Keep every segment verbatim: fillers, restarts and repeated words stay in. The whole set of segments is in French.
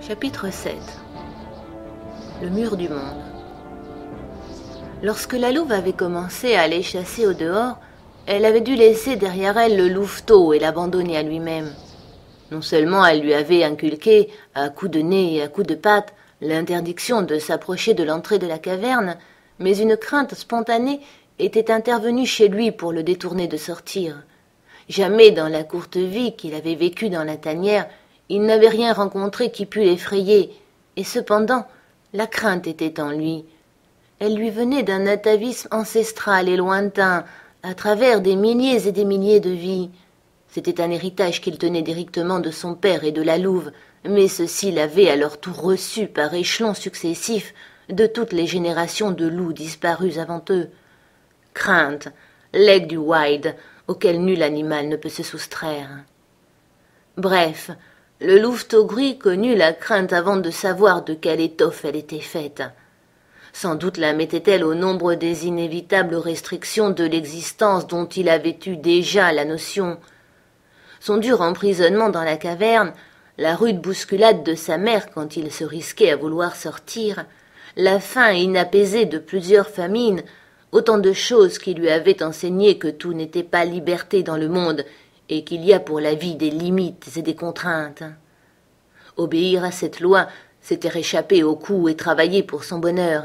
Chapitre sept. Le mur du monde. Lorsque la louve avait commencé à aller chasser au dehors, elle avait dû laisser derrière elle le louveteau et l'abandonner à lui-même. Non seulement elle lui avait inculqué, à coups de nez et à coups de pattes, l'interdiction de s'approcher de l'entrée de la caverne, mais une crainte spontanée était intervenue chez lui pour le détourner de sortir. Jamais dans la courte vie qu'il avait vécue dans la tanière, il n'avait rien rencontré qui pût l'effrayer, et cependant, la crainte était en lui. Elle lui venait d'un atavisme ancestral et lointain, à travers des milliers et des milliers de vies. C'était un héritage qu'il tenait directement de son père et de la louve, mais ceux-ci l'avaient à leur tour reçu par échelons successifs de toutes les générations de loups disparus avant eux. Crainte, legs du wild, auquel nul animal ne peut se soustraire. Bref, le louveteau gris connut la crainte avant de savoir de quelle étoffe elle était faite. Sans doute la mettait-elle au nombre des inévitables restrictions de l'existence dont il avait eu déjà la notion. Son dur emprisonnement dans la caverne, la rude bousculade de sa mère quand il se risquait à vouloir sortir, la faim inapaisée de plusieurs famines, autant de choses qui lui avaient enseigné que tout n'était pas liberté dans le monde et qu'il y a pour la vie des limites et des contraintes. Obéir à cette loi, c'était échapper au coup et travailler pour son bonheur.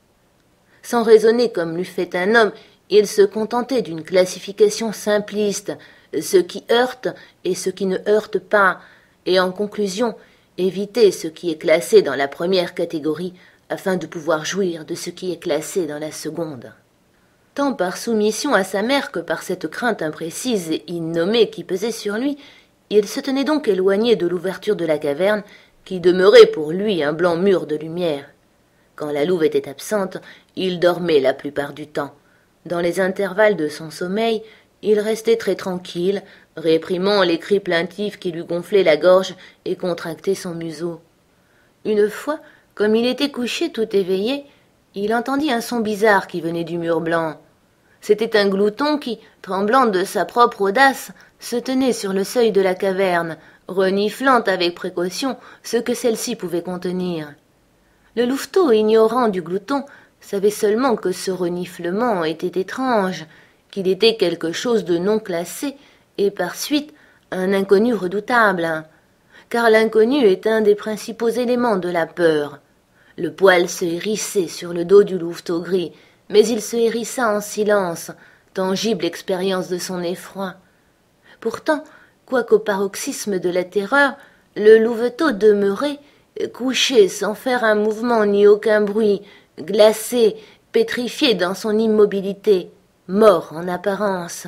Sans raisonner comme l'eût fait un homme, il se contentait d'une classification simpliste, ce qui heurte et ce qui ne heurte pas, et en conclusion, éviter ce qui est classé dans la première catégorie afin de pouvoir jouir de ce qui est classé dans la seconde. Tant par soumission à sa mère que par cette crainte imprécise et innommée qui pesait sur lui, il se tenait donc éloigné de l'ouverture de la caverne, qui demeurait pour lui un blanc mur de lumière. Quand la louve était absente, il dormait la plupart du temps. Dans les intervalles de son sommeil, il restait très tranquille, réprimant les cris plaintifs qui lui gonflaient la gorge et contractaient son museau. Une fois, comme il était couché tout éveillé, il entendit un son bizarre qui venait du mur blanc. C'était un glouton qui, tremblant de sa propre audace, se tenait sur le seuil de la caverne, reniflant avec précaution ce que celle-ci pouvait contenir. Le louveteau, ignorant du glouton, savait seulement que ce reniflement était étrange, qu'il était quelque chose de non classé, et par suite un inconnu redoutable, car l'inconnu est un des principaux éléments de la peur. Le poil se hérissait sur le dos du louveteau gris, mais il se hérissa en silence, tangible expérience de son effroi. Pourtant, quoiqu'au paroxysme de la terreur, le louveteau demeurait, couché sans faire un mouvement ni aucun bruit, glacé, pétrifié dans son immobilité, mort en apparence.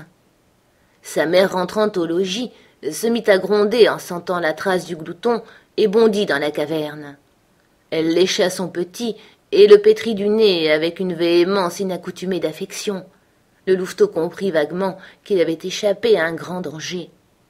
Sa mère rentrant au logis, se mit à gronder en sentant la trace du glouton et bondit dans la caverne. Elle lécha son petit et le pétrit du nez avec une véhémence inaccoutumée d'affection. Le louveteau comprit vaguement qu'il avait échappé à un grand danger.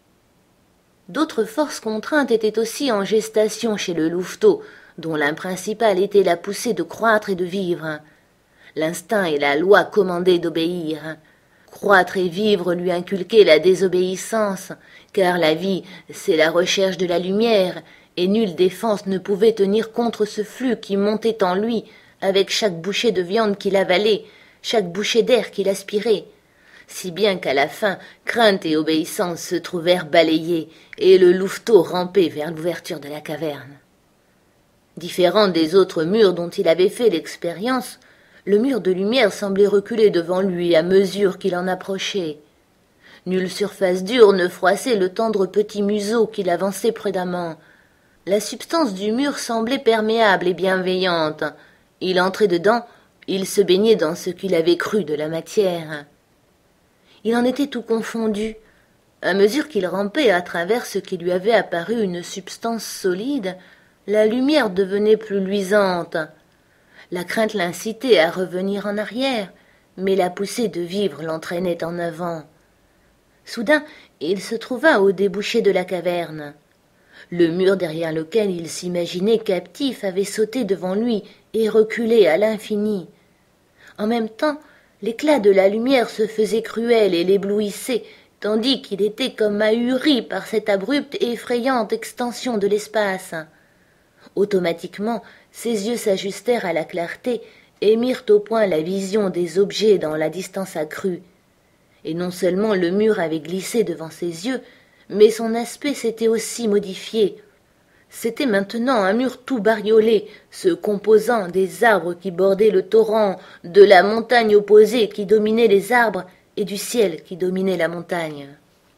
D'autres forces contraintes étaient aussi en gestation chez le louveteau, dont l'un principal était la poussée de croître et de vivre. L'instinct et la loi commandaient d'obéir. Croître et vivre lui inculquaient la désobéissance, car la vie, c'est la recherche de la lumière, et nulle défense ne pouvait tenir contre ce flux qui montait en lui avec chaque bouchée de viande qu'il avalait, chaque bouchée d'air qu'il aspirait, si bien qu'à la fin, crainte et obéissance se trouvèrent balayées, et le louveteau rampait vers l'ouverture de la caverne. Différent des autres murs dont il avait fait l'expérience, le mur de lumière semblait reculer devant lui à mesure qu'il en approchait. Nulle surface dure ne froissait le tendre petit museau qu'il avançait prudemment. La substance du mur semblait perméable et bienveillante. Il entrait dedans, il se baignait dans ce qu'il avait cru de la matière. Il en était tout confondu. À mesure qu'il rampait à travers ce qui lui avait apparu une substance solide, la lumière devenait plus luisante. La crainte l'incitait à revenir en arrière, mais la poussée de vivre l'entraînait en avant. Soudain, il se trouva au débouché de la caverne. Le mur derrière lequel il s'imaginait captif avait sauté devant lui et reculé à l'infini. En même temps, l'éclat de la lumière se faisait cruel et l'éblouissait, tandis qu'il était comme ahuri par cette abrupte et effrayante extension de l'espace. Automatiquement, ses yeux s'ajustèrent à la clarté et mirent au point la vision des objets dans la distance accrue. Et non seulement le mur avait glissé devant ses yeux, mais son aspect s'était aussi modifié. C'était maintenant un mur tout bariolé, se composant des arbres qui bordaient le torrent, de la montagne opposée qui dominait les arbres et du ciel qui dominait la montagne.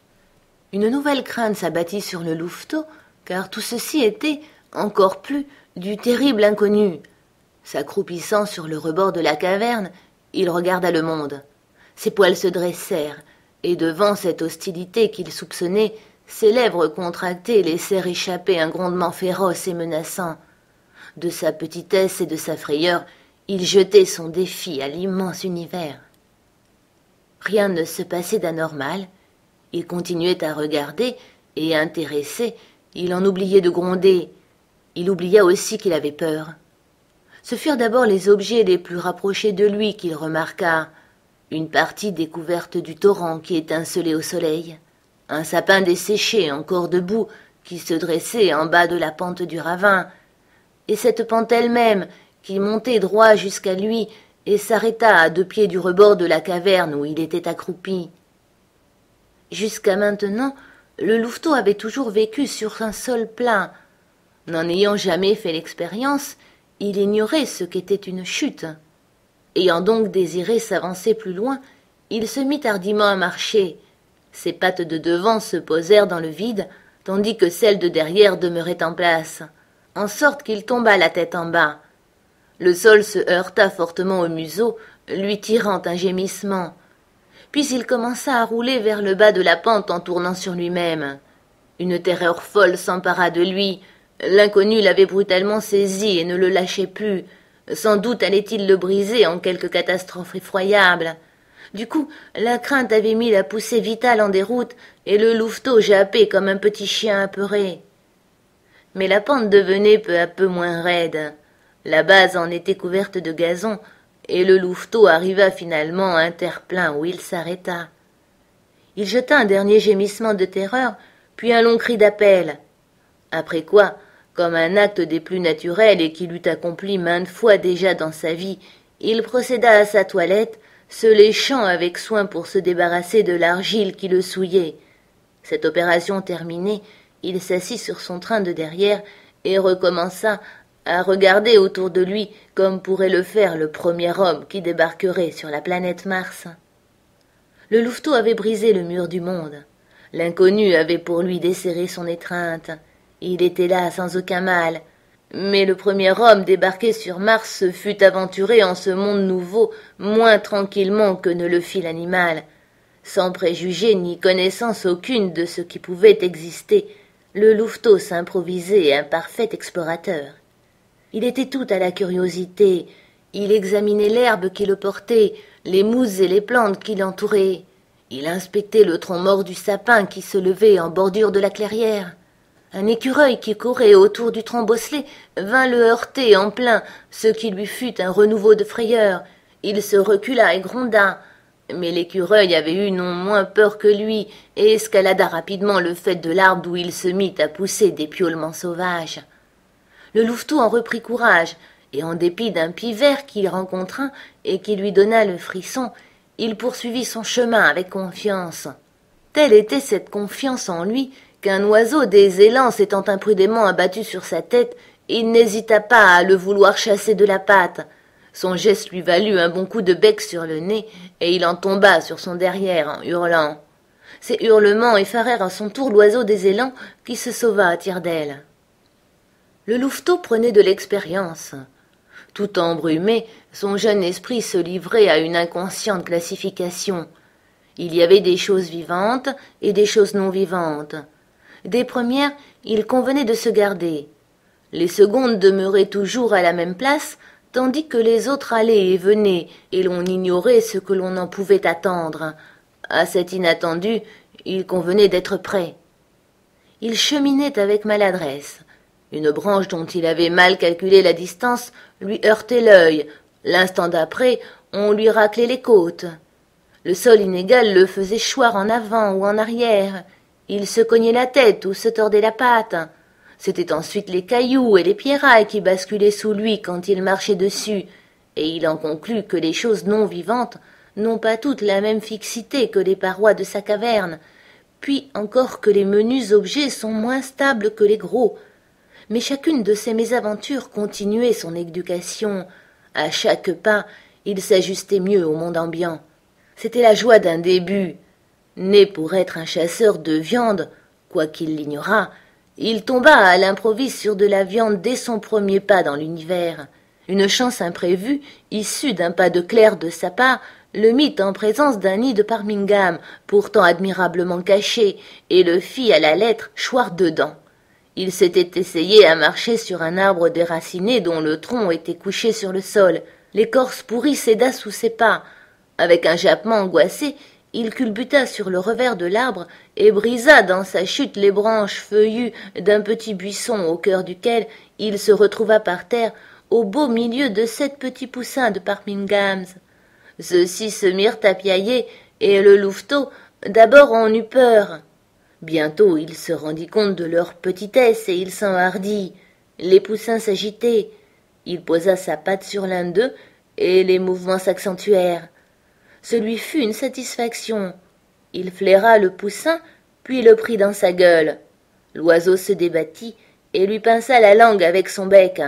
Une nouvelle crainte s'abattit sur le louveteau, car tout ceci était, encore plus, du terrible inconnu. S'accroupissant sur le rebord de la caverne, il regarda le monde. Ses poils se dressèrent, et devant cette hostilité qu'il soupçonnait, ses lèvres contractées laissèrent échapper un grondement féroce et menaçant. De sa petitesse et de sa frayeur, il jetait son défi à l'immense univers. Rien ne se passait d'anormal. Il continuait à regarder, et intéressé, il en oubliait de gronder. Il oublia aussi qu'il avait peur. Ce furent d'abord les objets les plus rapprochés de lui qu'il remarqua. Une partie découverte du torrent qui étincelait au soleil, un sapin desséché encore debout qui se dressait en bas de la pente du ravin, et cette pente elle-même qui montait droit jusqu'à lui et s'arrêta à deux pieds du rebord de la caverne où il était accroupi. Jusqu'à maintenant, le louveteau avait toujours vécu sur un sol plat. N'en ayant jamais fait l'expérience, il ignorait ce qu'était une chute. Ayant donc désiré s'avancer plus loin, il se mit hardiment à marcher. Ses pattes de devant se posèrent dans le vide, tandis que celles de derrière demeuraient en place, en sorte qu'il tomba la tête en bas. Le sol se heurta fortement au museau, lui tirant un gémissement. Puis il commença à rouler vers le bas de la pente en tournant sur lui-même. Une terreur folle s'empara de lui. L'inconnu l'avait brutalement saisi et ne le lâchait plus. Sans doute allait-il le briser en quelque catastrophe effroyable. Du coup, la crainte avait mis la poussée vitale en déroute, et le louveteau jappait comme un petit chien apeuré. Mais la pente devenait peu à peu moins raide. La base en était couverte de gazon, et le louveteau arriva finalement à un terre-plein où il s'arrêta. Il jeta un dernier gémissement de terreur, puis un long cri d'appel. Après quoi, comme un acte des plus naturels et qu'il eût accompli maintes fois déjà dans sa vie, il procéda à sa toilette, se léchant avec soin pour se débarrasser de l'argile qui le souillait. Cette opération terminée, il s'assit sur son train de derrière et recommença à regarder autour de lui comme pourrait le faire le premier homme qui débarquerait sur la planète Mars. Le louveteau avait brisé le mur du monde. L'inconnu avait pour lui desserré son étreinte. Il était là sans aucun mal. Mais le premier homme débarqué sur Mars se fut aventuré en ce monde nouveau moins tranquillement que ne le fit l'animal. Sans préjugés ni connaissance aucune de ce qui pouvait exister, le louveteau s'improvisait un parfait explorateur. Il était tout à la curiosité. Il examinait l'herbe qui le portait, les mousses et les plantes qui l'entouraient. Il inspectait le tronc mort du sapin qui se levait en bordure de la clairière. Un écureuil qui courait autour du tronc bosselé vint le heurter en plein, ce qui lui fut un renouveau de frayeur. Il se recula et gronda. Mais l'écureuil avait eu non moins peur que lui et escalada rapidement le faîte de l'arbre d'où il se mit à pousser des piaulements sauvages. Le louveteau en reprit courage, et en dépit d'un pivert qu'il rencontra et qui lui donna le frisson, il poursuivit son chemin avec confiance. Telle était cette confiance en lui qu'un oiseau des élans s'étant imprudemment abattu sur sa tête, il n'hésita pas à le vouloir chasser de la patte. Son geste lui valut un bon coup de bec sur le nez, et il en tomba sur son derrière en hurlant. Ces hurlements effarèrent à son tour l'oiseau des élans, qui se sauva à tire-d'aile. Le louveteau prenait de l'expérience. Tout embrumé, son jeune esprit se livrait à une inconsciente classification. Il y avait des choses vivantes et des choses non vivantes. Des premières, il convenait de se garder. Les secondes demeuraient toujours à la même place, tandis que les autres allaient et venaient, et l'on ignorait ce que l'on en pouvait attendre. À cet inattendu, il convenait d'être prêt. Il cheminait avec maladresse. Une branche dont il avait mal calculé la distance lui heurtait l'œil. L'instant d'après, on lui raclait les côtes. Le sol inégal le faisait choir en avant ou en arrière. Il se cognait la tête ou se tordait la patte. C'étaient ensuite les cailloux et les pierrailles qui basculaient sous lui quand il marchait dessus, et il en conclut que les choses non vivantes n'ont pas toutes la même fixité que les parois de sa caverne, puis encore que les menus objets sont moins stables que les gros. Mais chacune de ces mésaventures continuait son éducation. À chaque pas, il s'ajustait mieux au monde ambiant. C'était la joie d'un début. Né pour être un chasseur de viande, quoiqu'il l'ignorât, il tomba à l'improviste sur de la viande dès son premier pas dans l'univers. Une chance imprévue, issue d'un pas de clerc de sa part, le mit en présence d'un nid de Parmingham, pourtant admirablement caché, et le fit à la lettre choir dedans. Il s'était essayé à marcher sur un arbre déraciné dont le tronc était couché sur le sol. L'écorce pourrie céda sous ses pas. Avec un jappement angoissé, il culbuta sur le revers de l'arbre et brisa dans sa chute les branches feuillues d'un petit buisson au cœur duquel il se retrouva par terre au beau milieu de sept petits poussins de Parminghams. Ceux-ci se mirent à piailler, et le louveteau d'abord en eut peur. Bientôt il se rendit compte de leur petitesse et il s'enhardit. Les poussins s'agitaient. Il posa sa patte sur l'un d'eux, et les mouvements s'accentuèrent. Ce lui fut une satisfaction. Il flaira le poussin, puis le prit dans sa gueule. L'oiseau se débattit et lui pinça la langue avec son bec.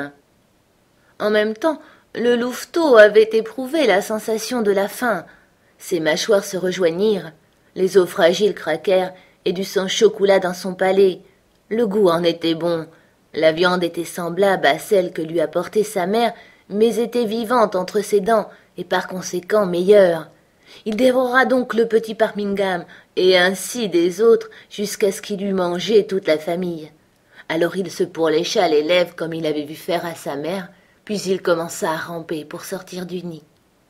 En même temps, le louveteau avait éprouvé la sensation de la faim. Ses mâchoires se rejoignirent, les os fragiles craquèrent et du sang chaud coula dans son palais. Le goût en était bon. La viande était semblable à celle que lui apportait sa mère, mais était vivante entre ses dents et par conséquent meilleure. Il dévora donc le petit Parmingham, et ainsi des autres, jusqu'à ce qu'il eût mangé toute la famille. Alors il se pourlécha les lèvres comme il avait vu faire à sa mère, puis il commença à ramper pour sortir du nid.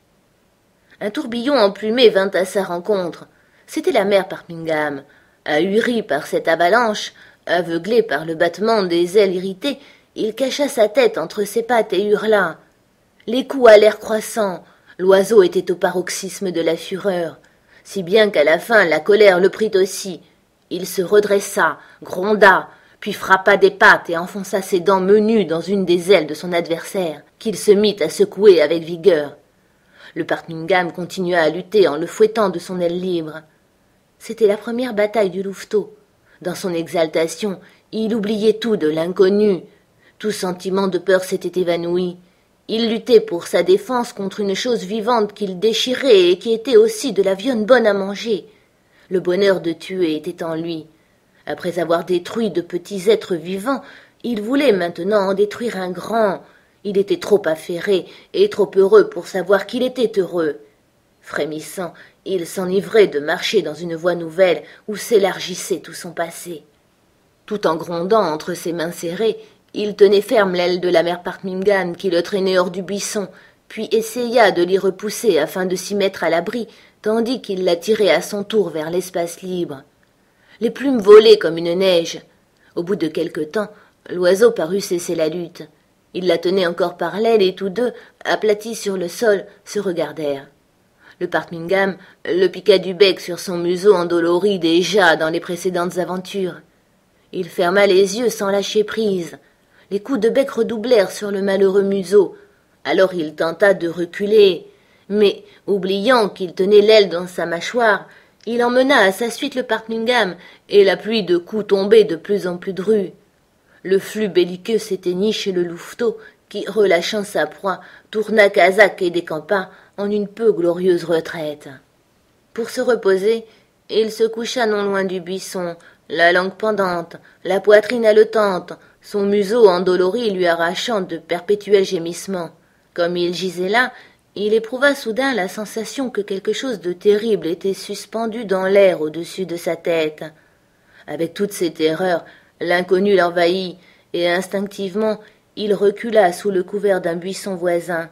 Un tourbillon emplumé vint à sa rencontre. C'était la mère Parmingham. Ahuri par cette avalanche, aveuglé par le battement des ailes irritées, il cacha sa tête entre ses pattes et hurla. Les coups allèrent croissant. L'oiseau était au paroxysme de la fureur, si bien qu'à la fin la colère le prit aussi. Il se redressa, gronda, puis frappa des pattes et enfonça ses dents menues dans une des ailes de son adversaire, qu'il se mit à secouer avec vigueur. Le Parmingham continua à lutter en le fouettant de son aile libre. C'était la première bataille du louveteau. Dans son exaltation, il oubliait tout de l'inconnu. Tout sentiment de peur s'était évanoui. Il luttait pour sa défense contre une chose vivante qu'il déchirait et qui était aussi de la viande bonne à manger. Le bonheur de tuer était en lui. Après avoir détruit de petits êtres vivants, il voulait maintenant en détruire un grand. Il était trop affairé et trop heureux pour savoir qu'il était heureux. Frémissant, il s'enivrait de marcher dans une voie nouvelle où s'élargissait tout son passé. Tout en grondant entre ses mains serrées, il tenait ferme l'aile de la mère Parmingham qui le traînait hors du buisson, puis essaya de l'y repousser afin de s'y mettre à l'abri, tandis qu'il la tirait à son tour vers l'espace libre. Les plumes volaient comme une neige. Au bout de quelque temps, l'oiseau parut cesser la lutte. Il la tenait encore par l'aile et tous deux, aplatis sur le sol, se regardèrent. Le Parmingham le piqua du bec sur son museau endolori déjà dans les précédentes aventures. Il ferma les yeux sans lâcher prise. Les coups de bec redoublèrent sur le malheureux museau. Alors il tenta de reculer, mais, oubliant qu'il tenait l'aile dans sa mâchoire, il emmena à sa suite le Parmingham, et la pluie de coups tombait de plus en plus drue. Le flux belliqueux s'éteignit chez le louveteau, qui, relâchant sa proie, tourna Casaque et décampa en une peu glorieuse retraite. Pour se reposer, il se coucha non loin du buisson, la langue pendante, la poitrine haletante, son museau endolori lui arrachant de perpétuels gémissements. Comme il gisait là, il éprouva soudain la sensation que quelque chose de terrible était suspendu dans l'air au-dessus de sa tête. Avec toutes ses terreurs, l'inconnu l'envahit, et instinctivement, il recula sous le couvert d'un buisson voisin.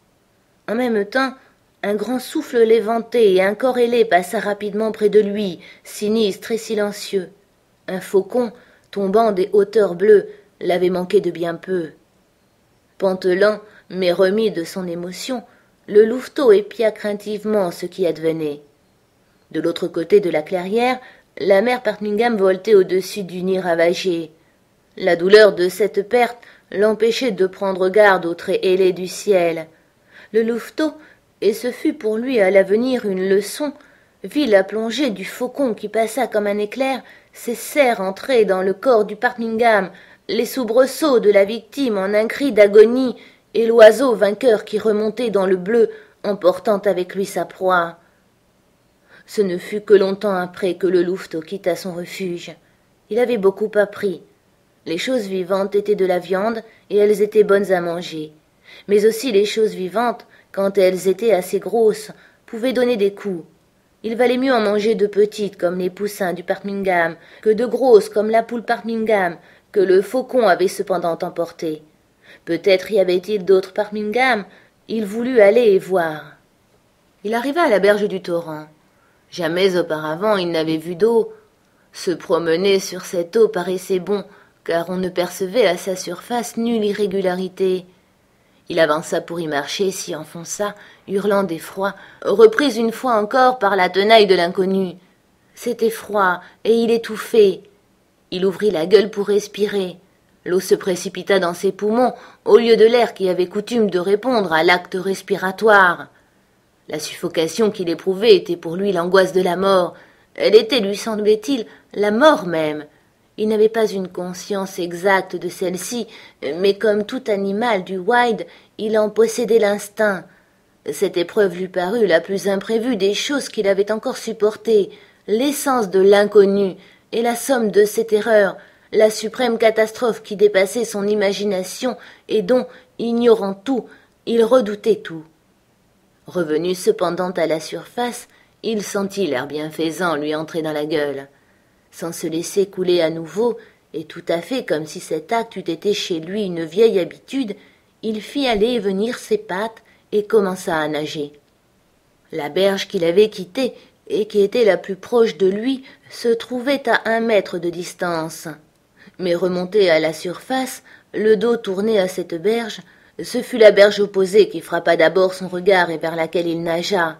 En même temps, un grand souffle l'éventait et un corps ailé passa rapidement près de lui, sinistre et silencieux. Un faucon, tombant des hauteurs bleues, l'avait manqué de bien peu. Pantelant, mais remis de son émotion, le louveteau épia craintivement ce qui advenait. De l'autre côté de la clairière, la mère Parmingham voltait au-dessus du nid ravagé. La douleur de cette perte l'empêchait de prendre garde aux traits ailés du ciel. Le louveteau, et ce fut pour lui à l'avenir une leçon, vit la plongée du faucon qui passa comme un éclair, ses serres entrées dans le corps du Parmingham, les soubresauts de la victime en un cri d'agonie, et l'oiseau vainqueur qui remontait dans le bleu, emportant avec lui sa proie. Ce ne fut que longtemps après que le louveteau quitta son refuge. Il avait beaucoup appris. Les choses vivantes étaient de la viande, et elles étaient bonnes à manger. Mais aussi les choses vivantes, quand elles étaient assez grosses, pouvaient donner des coups. Il valait mieux en manger de petites comme les poussins du Parmingham, que de grosses comme la poule Parmingham, que le faucon avait cependant emporté. Peut-être y avait-il d'autres Parmingham. Il voulut aller et voir. Il arriva à la berge du torrent. Jamais auparavant il n'avait vu d'eau. Se promener sur cette eau paraissait bon, car on ne percevait à sa surface nulle irrégularité. Il avança pour y marcher, s'y enfonça, hurlant d'effroi, repris une fois encore par la tenaille de l'inconnu. C'était froid, et il étouffait. Il ouvrit la gueule pour respirer. L'eau se précipita dans ses poumons, au lieu de l'air qui avait coutume de répondre à l'acte respiratoire. La suffocation qu'il éprouvait était pour lui l'angoisse de la mort. Elle était, lui semblait-il, la mort même. Il n'avait pas une conscience exacte de celle-ci, mais comme tout animal du wild, il en possédait l'instinct. Cette épreuve lui parut la plus imprévue des choses qu'il avait encore supportées, l'essence de l'inconnu et la somme de ses terreurs, la suprême catastrophe qui dépassait son imagination et dont, ignorant tout, il redoutait tout. Revenu cependant à la surface, il sentit l'air bienfaisant lui entrer dans la gueule. Sans se laisser couler à nouveau, et tout à fait comme si cet acte eût été chez lui une vieille habitude, il fit aller et venir ses pattes et commença à nager. La berge qu'il avait quittée, et qui était la plus proche de lui, se trouvait à un mètre de distance. Mais remonté à la surface, le dos tourné à cette berge, ce fut la berge opposée qui frappa d'abord son regard et vers laquelle il nagea.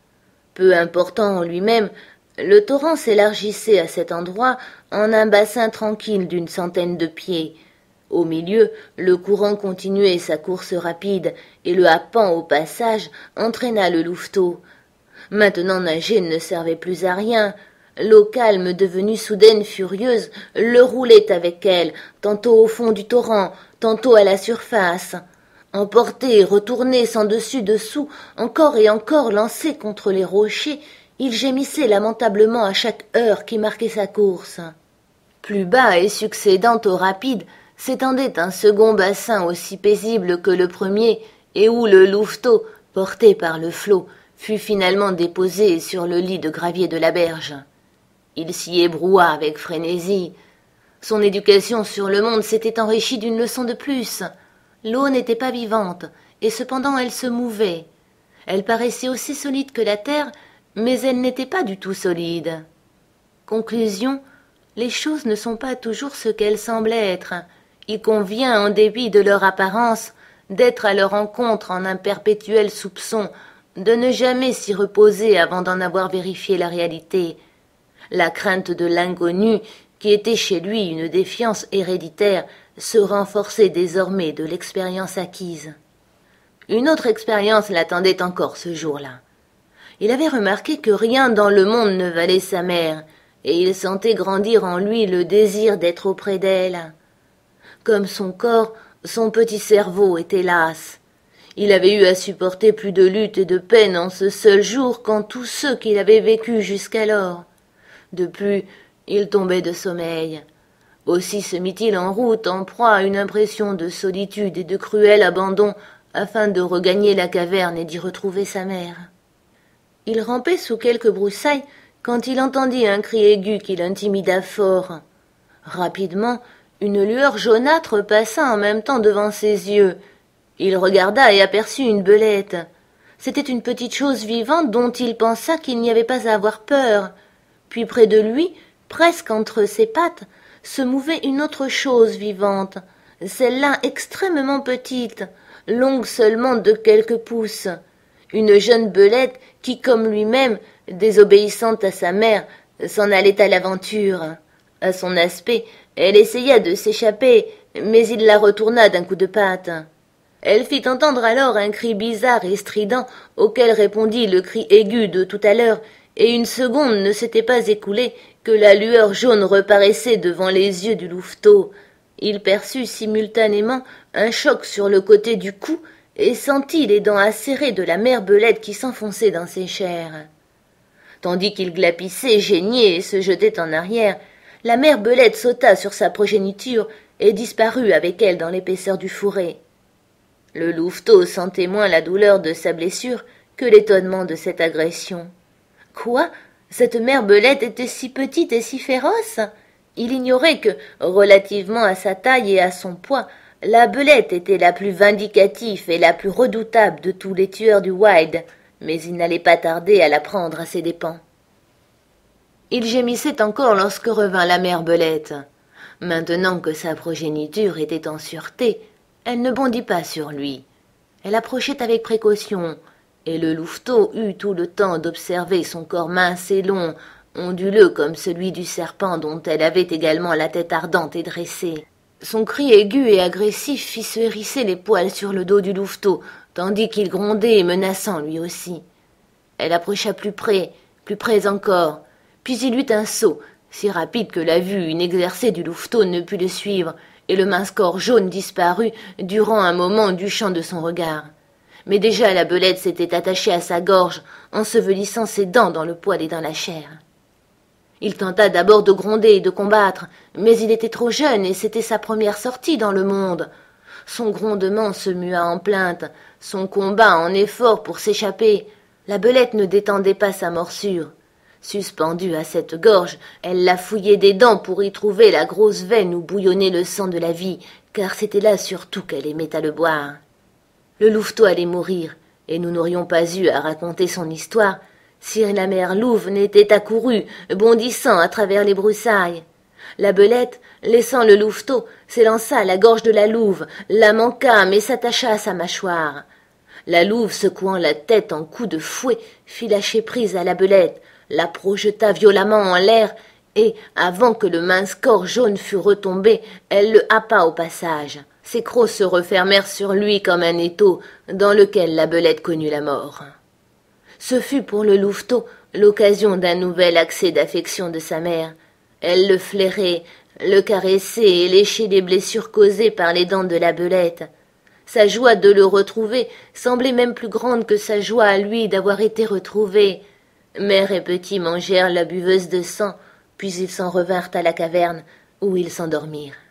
Peu important en lui-même, le torrent s'élargissait à cet endroit en un bassin tranquille d'une centaine de pieds. Au milieu, le courant continuait sa course rapide, et le happant au passage entraîna le louveteau. Maintenant nager ne servait plus à rien. L'eau calme, devenue soudaine furieuse, le roulait avec elle, tantôt au fond du torrent, tantôt à la surface. Emporté, retourné sans dessus-dessous, encore et encore lancé contre les rochers, il gémissait lamentablement à chaque heure qui marquait sa course. Plus bas et succédant au rapide, s'étendait un second bassin aussi paisible que le premier, et où le louveteau, porté par le flot, fut finalement déposé sur le lit de gravier de la berge. Il s'y ébroua avec frénésie. Son éducation sur le monde s'était enrichie d'une leçon de plus. L'eau n'était pas vivante, et cependant elle se mouvait. Elle paraissait aussi solide que la terre, mais elle n'était pas du tout solide. Conclusion, les choses ne sont pas toujours ce qu'elles semblent être. Il convient, en dépit de leur apparence, d'être à leur encontre en un perpétuel soupçon, de ne jamais s'y reposer avant d'en avoir vérifié la réalité. La crainte de l'inconnu, qui était chez lui une défiance héréditaire, se renforçait désormais de l'expérience acquise. Une autre expérience l'attendait encore ce jour-là. Il avait remarqué que rien dans le monde ne valait sa mère, et il sentait grandir en lui le désir d'être auprès d'elle. Comme son corps, son petit cerveau était las. Il avait eu à supporter plus de luttes et de peines en ce seul jour qu'en tous ceux qu'il avait vécus jusqu'alors. De plus, il tombait de sommeil. Aussi se mit-il en route en proie à une impression de solitude et de cruel abandon afin de regagner la caverne et d'y retrouver sa mère. Il rampait sous quelques broussailles quand il entendit un cri aigu qui l'intimida fort. Rapidement, une lueur jaunâtre passa en même temps devant ses yeux. Il regarda et aperçut une belette. C'était une petite chose vivante dont il pensa qu'il n'y avait pas à avoir peur. Puis près de lui, presque entre ses pattes, se mouvait une autre chose vivante, celle-là extrêmement petite, longue seulement de quelques pouces. Une jeune belette qui, comme lui-même, désobéissante à sa mère, s'en allait à l'aventure. À son aspect, Elle essaya de s'échapper, mais il la retourna d'un coup de patte. Elle fit entendre alors un cri bizarre et strident, auquel répondit le cri aigu de tout à l'heure, et une seconde ne s'était pas écoulée que la lueur jaune reparaissait devant les yeux du louveteau. Il perçut simultanément un choc sur le côté du cou et sentit les dents acérées de la mère belette qui s'enfonçait dans ses chairs. Tandis qu'il glapissait, geignait et se jetait en arrière, la mère belette sauta sur sa progéniture et disparut avec elle dans l'épaisseur du fourré. Le louveteau sentait moins la douleur de sa blessure que l'étonnement de cette agression. Quoi? Cette mère belette était si petite et si féroce? Il ignorait que, relativement à sa taille et à son poids, la belette était la plus vindicative et la plus redoutable de tous les tueurs du Wild, mais il n'allait pas tarder à la prendre à ses dépens. Il gémissait encore lorsque revint la mère belette. Maintenant que sa progéniture était en sûreté, elle ne bondit pas sur lui. Elle approchait avec précaution, et le louveteau eut tout le temps d'observer son corps mince et long, onduleux comme celui du serpent dont elle avait également la tête ardente et dressée. Son cri aigu et agressif fit se hérisser les poils sur le dos du louveteau, tandis qu'il grondait menaçant lui aussi. Elle approcha plus près, plus près encore, puis il eut un saut, si rapide que la vue inexercée du louveteau ne put le suivre, et le mince corps jaune disparut durant un moment du champ de son regard. Mais déjà la belette s'était attachée à sa gorge, ensevelissant ses dents dans le poil et dans la chair. Il tenta d'abord de gronder et de combattre, mais il était trop jeune et c'était sa première sortie dans le monde. Son grondement se mua en plainte, son combat en effort pour s'échapper. La belette ne détendait pas sa morsure. Suspendue à cette gorge, elle la fouillait des dents pour y trouver la grosse veine où bouillonnait le sang de la vie, car c'était là surtout qu'elle aimait à le boire. Le louveteau allait mourir, et nous n'aurions pas eu à raconter son histoire si la mère louve n'était accourue, bondissant à travers les broussailles. La belette, laissant le louveteau, s'élança à la gorge de la louve, la manqua mais s'attacha à sa mâchoire. La louve, secouant la tête en coups de fouet, fit lâcher prise à la belette, la projeta violemment en l'air, et, avant que le mince corps jaune fût retombé, elle le happa au passage. Ses crocs se refermèrent sur lui comme un étau, dans lequel la belette connut la mort. Ce fut pour le louveteau l'occasion d'un nouvel accès d'affection de sa mère. Elle le flairait, le caressait et léchait les blessures causées par les dents de la belette. Sa joie de le retrouver semblait même plus grande que sa joie à lui d'avoir été retrouvé. Mère et petit mangèrent la buveuse de sang, puis ils s'en revinrent à la caverne, où ils s'endormirent.